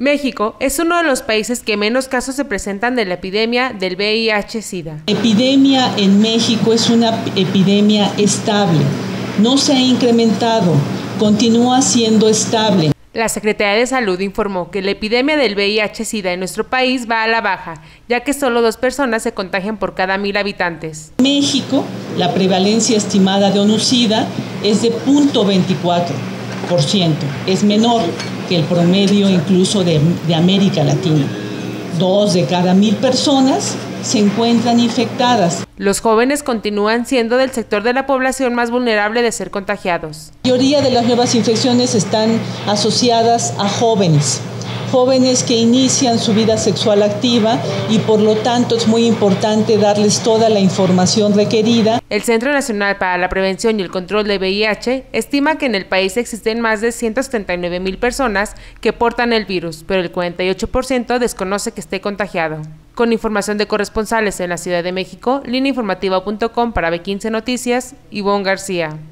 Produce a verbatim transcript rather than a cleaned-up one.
México es uno de los países que menos casos se presentan de la epidemia del V I H SIDA. La epidemia en México es una epidemia estable, no se ha incrementado, continúa siendo estable. La Secretaría de Salud informó que la epidemia del V I H SIDA en nuestro país va a la baja, ya que solo dos personas se contagian por cada mil habitantes. En México, la prevalencia estimada de ONUCIDA es de cero punto veinticuatro por ciento, es menor que el promedio incluso de, de América Latina. Dos de cada mil personas se encuentran infectadas. Los jóvenes continúan siendo del sector de la población más vulnerable de ser contagiados. La mayoría de las nuevas infecciones están asociadas a jóvenes, jóvenes que inician su vida sexual activa y por lo tanto es muy importante darles toda la información requerida. El Centro Nacional para la Prevención y el Control de V I H estima que en el país existen más de ciento setenta y nueve mil personas que portan el virus, pero el cuarenta y ocho por ciento desconoce que esté contagiado. Con información de corresponsales en la Ciudad de México, línea informativa punto com para B quince Noticias, Ivonne García.